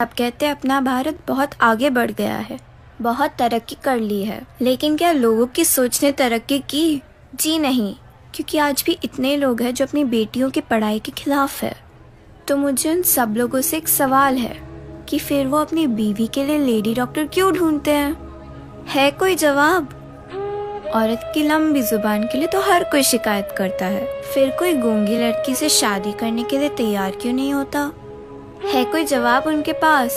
अब कहते हैं अपना भारत बहुत आगे बढ़ गया है, बहुत तरक्की कर ली है, लेकिन क्या लोगों की सोच ने तरक्की की? जी नहीं, क्योंकि आज भी इतने लोग हैं जो अपनी बेटियों की पढ़ाई के खिलाफ है। तो मुझे उन सब लोगों से एक सवाल है कि फिर वो अपनी बीवी के लिए लेडी डॉक्टर क्यों ढूंढते हैं? है कोई जवाब? औरत की लंबी जुबान के लिए तो हर कोई शिकायत करता है, फिर कोई गूंगी लड़की से शादी करने के लिए तैयार क्यों नहीं होता? है कोई जवाब उनके पास?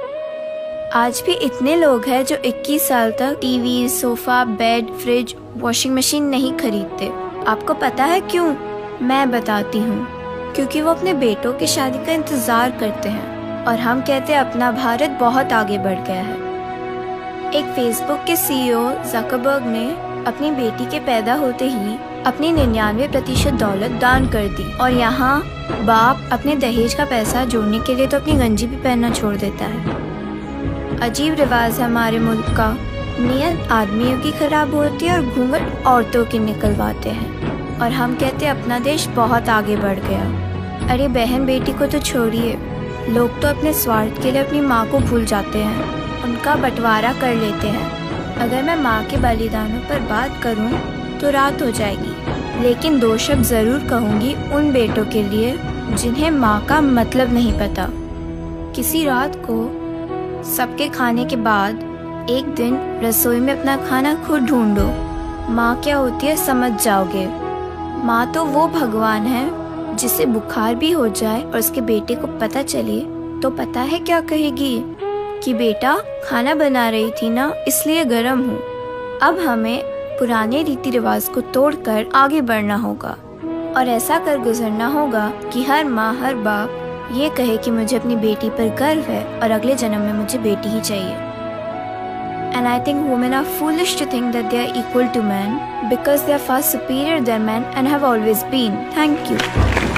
आज भी इतने लोग हैं जो 21 साल तक TV, sofa, bed, fridge, washing machine नहीं खरीदते। आपको पता है क्यों? मैं बताती हूँ। क्योंकि वो अपने बेटों की शादी का इंतजार करते हैं और हम कहते हैं अपना भारत बहुत आगे बढ़ गया है। एक फेसबुक के CEO ज़करबर्ग ने अपनी बेटी के पैदा होते ही अपनी 99% दौलत दान कर दी, और यहाँ बाप अपने दहेज का पैसा जोड़ने के लिए तो अपनी गंजी भी पहनना छोड़ देता है। अजीब रिवाज है हमारे मुल्क का। नियत आदमियों की खराब होती है और घूंघट औरतों की निकलवाते हैं, और हम कहते हैं अपना देश बहुत आगे बढ़ गया। अरे बहन बेटी को तो छोड़िए, लोग तो अपने स्वार्थ के लिए अपनी माँ को भूल जाते हैं, उनका बंटवारा कर लेते हैं। अगर मैं माँ के बलिदानों पर बात करूँ तो रात हो जाएगी, लेकिन 2 शब्द ज़रूर कहूँगी उन बेटों के लिए जिन्हें माँ का मतलब नहीं पता। किसी रात को सबके खाने के बाद एक दिन रसोई में अपना खाना खुद ढूंढो। माँ क्या होती है समझ जाओगे। माँ तो वो भगवान है जिसे बुखार भी हो जाए और उसके बेटे को पता चले तो पता है क्या कहेगी कि बेटा खाना बना रही थी ना, इसलिए गर्म हूँ। अब हमें पुराने रीति रिवाज को तोड़कर आगे बढ़ना होगा और ऐसा कर गुजरना होगा कि हर माँ हर बाप ये कहे कि मुझे अपनी बेटी पर गर्व है और अगले जन्म में मुझे बेटी ही चाहिए। And I think women are foolish to think that they are equal to men because they are far superior than men and have always been. Thank you.